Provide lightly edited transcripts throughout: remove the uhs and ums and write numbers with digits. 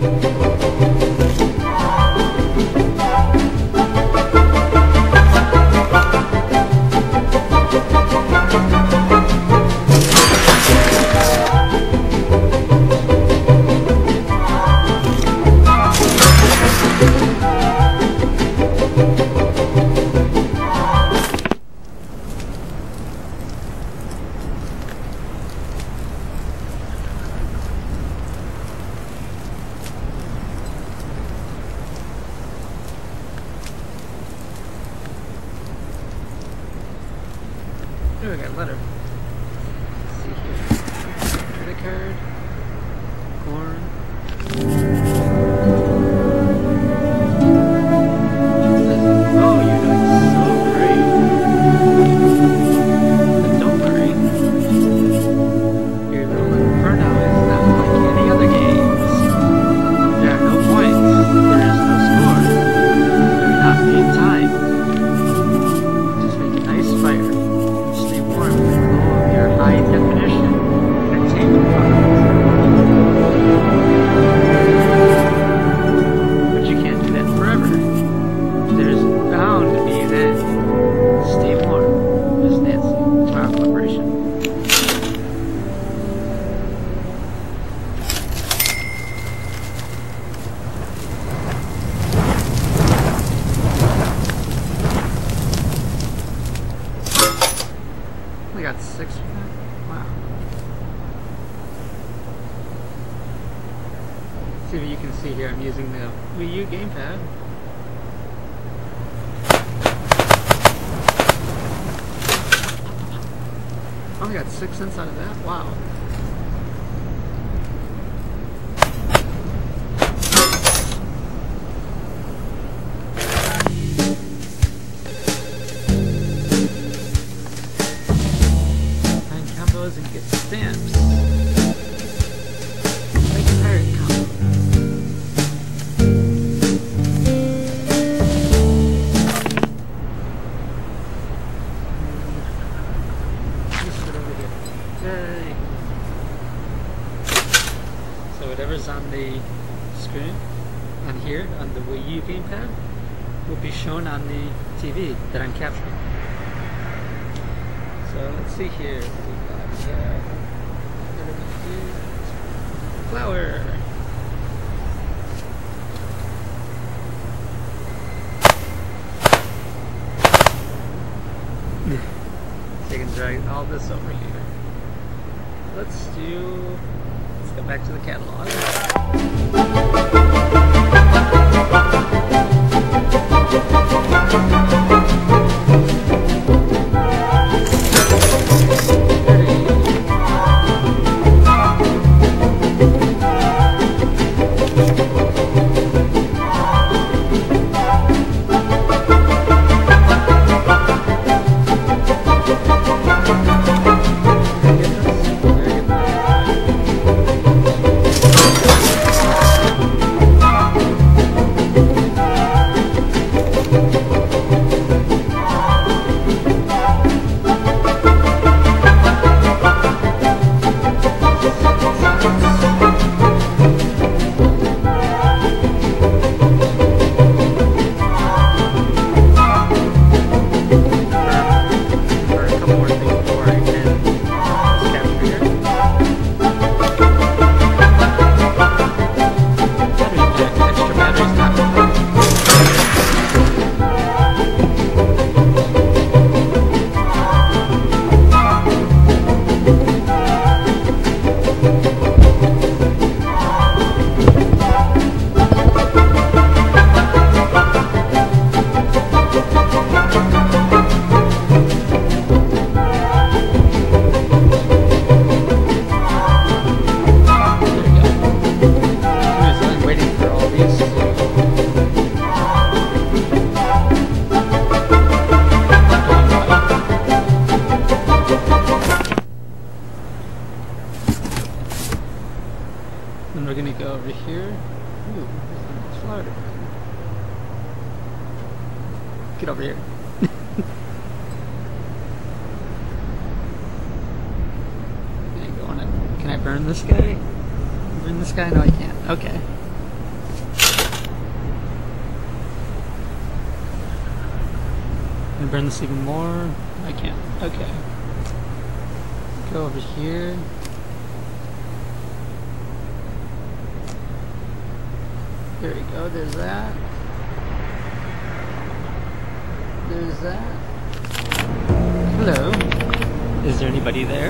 Oh, I got a letter. Let's see here. Credit card. Corn. Oh, you're doing so great. But don't worry. Your little Inferno is not like any other games. There are no points. There is no score. You do not need time. Just make a nice fire. Stay warm with the glow of your high-definition entertainment product. But you can't do that forever. There's bound to be an end. Stay warm, Miss Nancy. Wow, celebration. We got 6 from that? Wow. See what you can see here. I'm using the Wii U gamepad. Only got 6 cents out of that? Wow. And get stamps. Make a pirate combo. Just put over here. Yay! So whatever's on the screen, on here, on the Wii U gamepad, will be shown on the TV that I'm capturing. So let's see here. Flower. So you can drag all this over here. Let's go back to the catalog. Then we're gonna go over here. Ooh, there's a flower. Get over here. Can I burn this guy? Burn this guy? No, I can't. Okay. Gonna burn this even more. I can't. Okay. Go over here. There we go. There's that. There's that. Hello. Is there anybody there?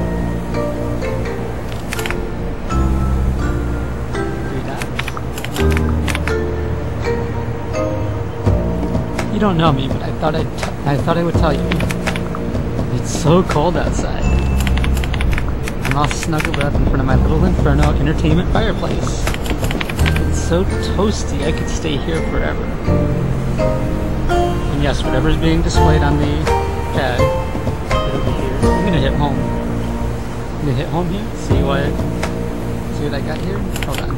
You don't know me, but I thought I would tell you. It's so cold outside. I'm all snuggled up in front of my little Inferno entertainment fireplace. It's so toasty, I could stay here forever. And yes, whatever's being displayed on the pad over here. I'm gonna hit home. I'm gonna hit home here. See what I got here? Hold on.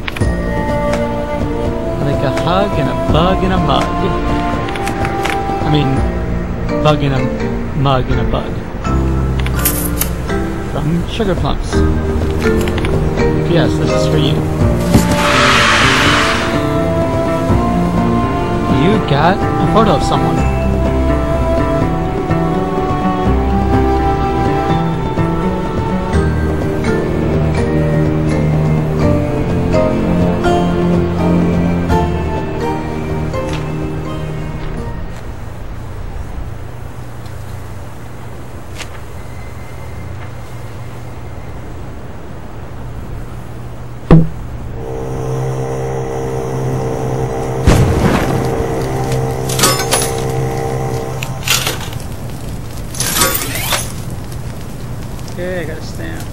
Like a hug and a bug and a mug. I mean, bug in a mug and a bug. From Sugar Plumps. Yes, this is for you. You got a photo of someone. Okay, I got a stamp.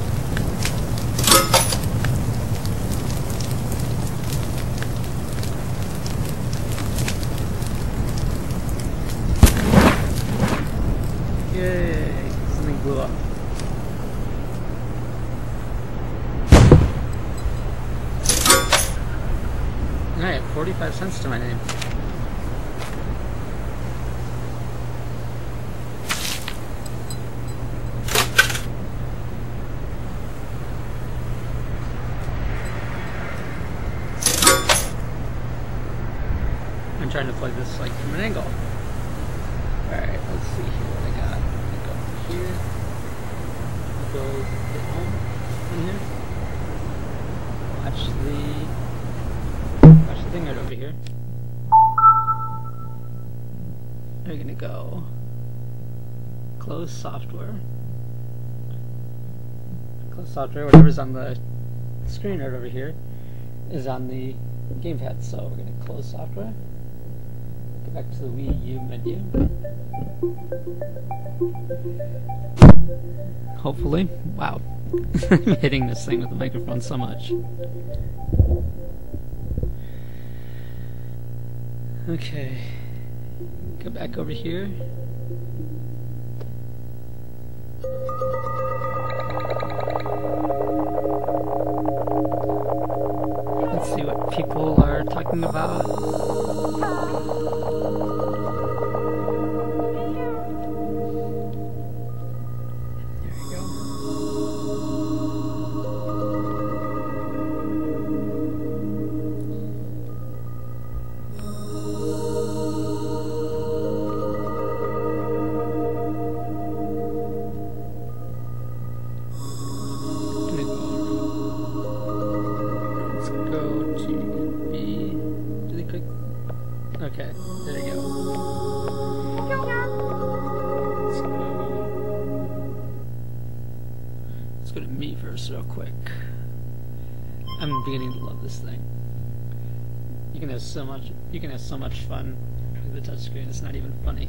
Yay, something blew up. And I have 45 cents to my name. I'm trying to play this like from an angle. Alright, let's see here what I got. I'll go here. I'll go get home in here. Watch the thing right over here. We're gonna go close software. Close software, whatever's on the screen right over here is on the gamepad. So we're gonna close software. Back to the Wii U menu. Hopefully. Wow. I'm hitting this thing with the microphone so much. Okay. Go back over here. Let's see what people are talking about. Okay, there you go. Let's go to me first real quick. I'm beginning to love this thing. You can have so much fun with the touchscreen, it's not even funny.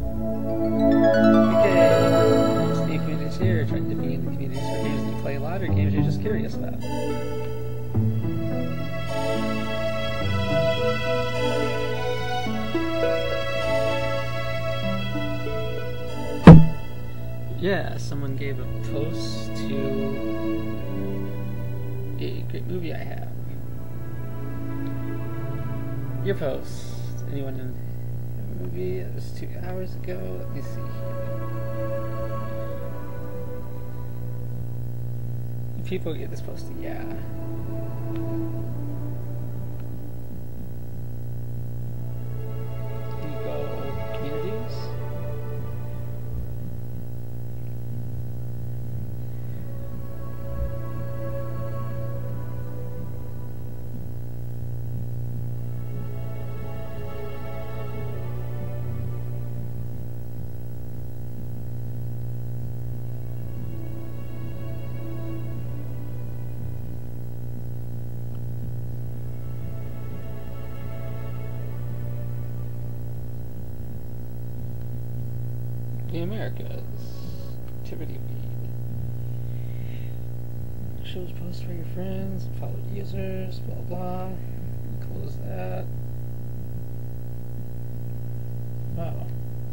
Okay, there's new communities here. Try dipping into communities for games that you play a lot or games you're just curious about. Yeah, someone gave a post to a great movie I have. Your post. Anyone in the movie? It was 2 hours ago. Let me see here. People get this posted, yeah. You go communities. the Americas. Activity feed. Shows posts for your friends, follow users, blah blah. Close that. Wow.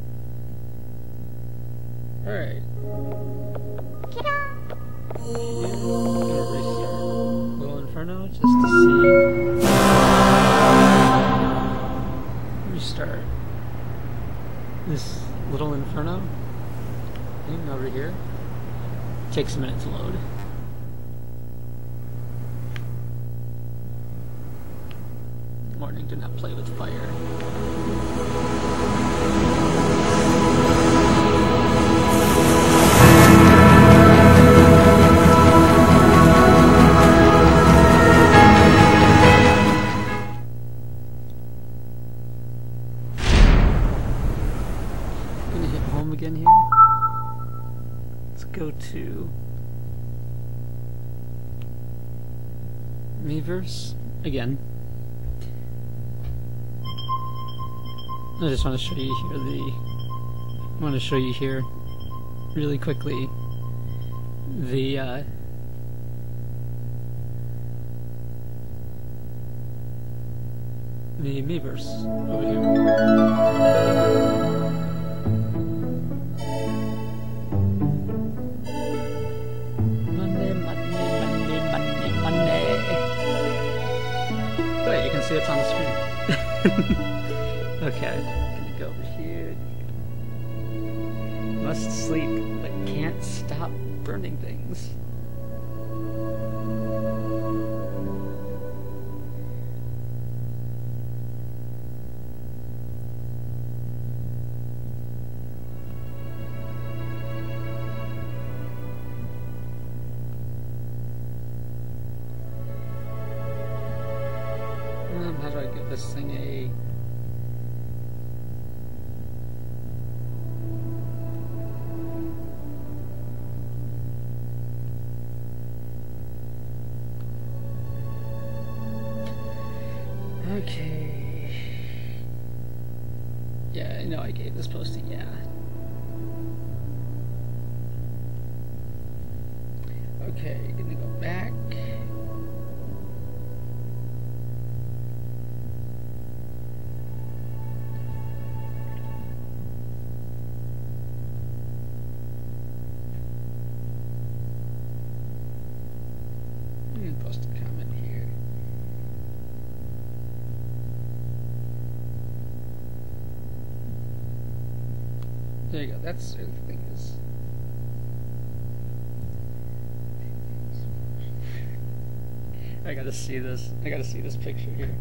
Alright. Restart. Little Inferno just to see. Restart. This Little Inferno thing over here takes a minute to load. Warning, do not play with fire. Again here. Let's go to Miiverse again. I just want to show you here I want to show you here really quickly the Miiverse over here. You can see it's on the screen. Okay, gonna go over here. Must sleep, but can't stop burning things. How do I give this thing a... Okay. Yeah, I know I gave this post a yeah. Okay, gonna go back. Post a comment here. There you go. That's where the thing is. I gotta see this. I gotta see this picture here.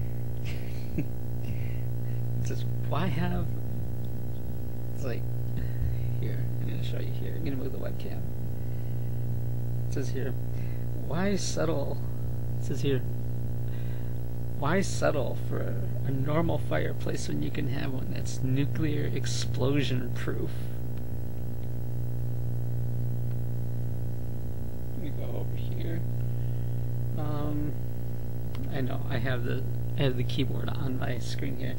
It says, why have... It's like... Here. I'm gonna show you here. I'm gonna move the webcam. It says here... Why settle? It says here, why settle for a normal fireplace when you can have one that's nuclear explosion proof? Let me go over here. I know I have the keyboard on my screen here.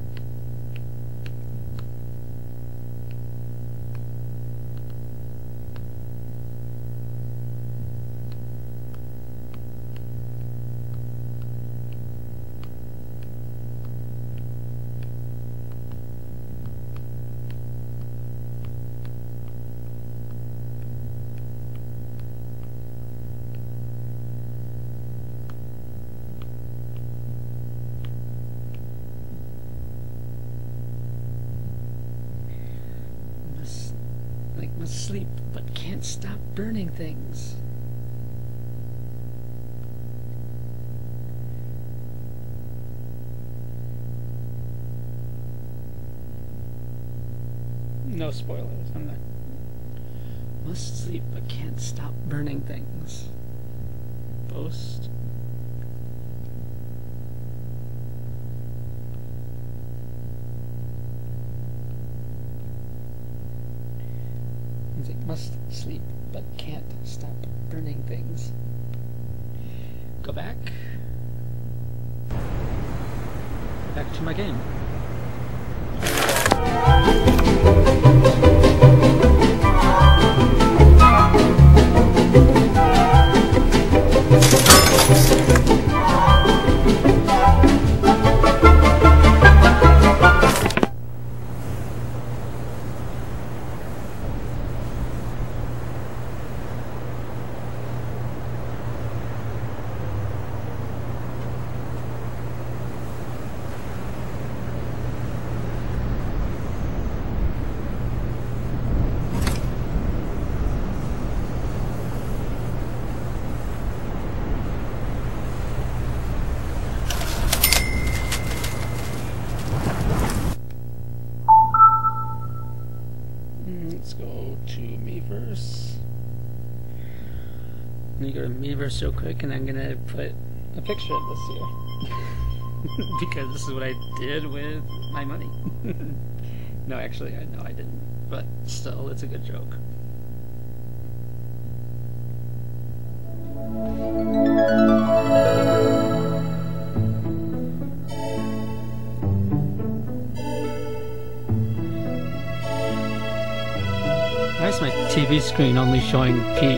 Must sleep, but can't stop burning things. No spoilers, I'm not. Must sleep, but can't stop burning things. Post. Must sleep, but can't stop burning things. Go back. Back to my game. to Miiverse. Let me go to Miiverse real quick, and I'm gonna put a picture of this here. Because this is what I did with my money. No, actually, I know I didn't, but still, it's a good joke. Why is my TV screen only showing P?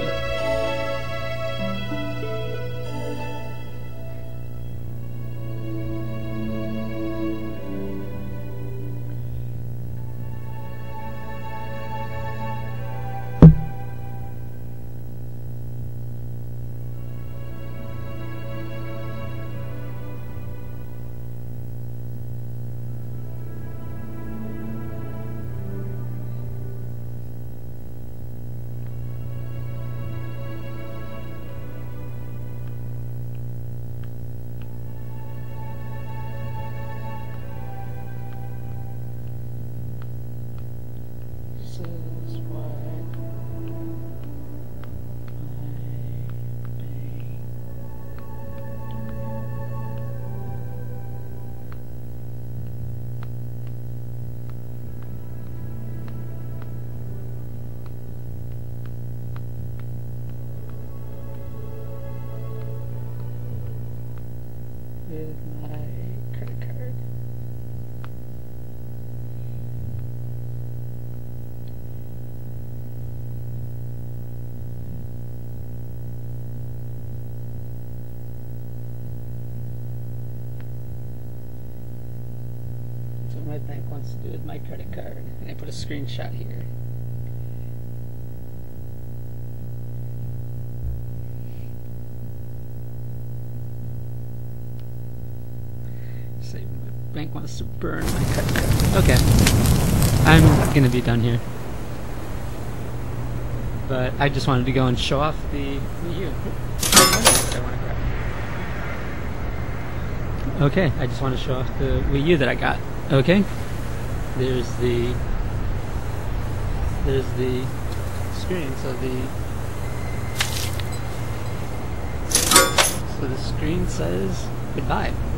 With my credit card. That's what my bank wants to do with my credit card. And I put a screenshot here. Say my bank wants to burn my credit card. Okay, I'm gonna be done here. But I just wanted to go and show off the Wii U. Okay, I just want to show off the Wii U that I got. Okay, there's the screen. So the screen says goodbye.